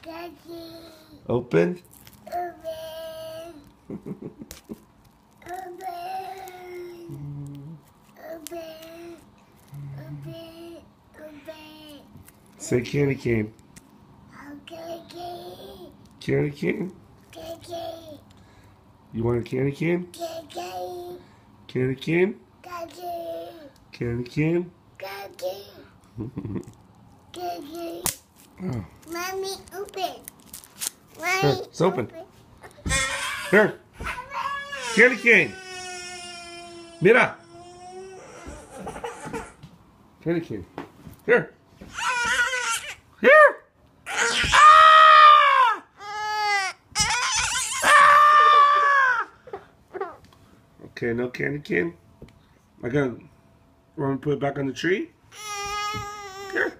Daddy. Open. Open. Open. Open. Open. Open. Say candy cane. Okay. Candy cane? Daddy. You want a candy cane? Daddy. Candy cane? Daddy. Candy cane? Daddy. Daddy. Oh. Mommy, open. Mommy, Here, it's open. Here. Candy cane. Mira. Candy cane. Here. Here. Ah! Ah! Okay, no candy cane. Want to put it back on the tree? Here.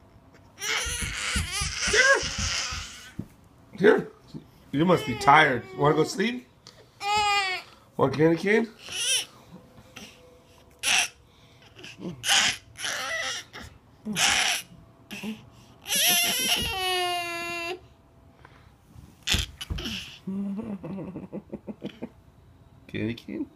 Here. Here. You must be tired. Want to go sleep? Want candy cane? Candy cane?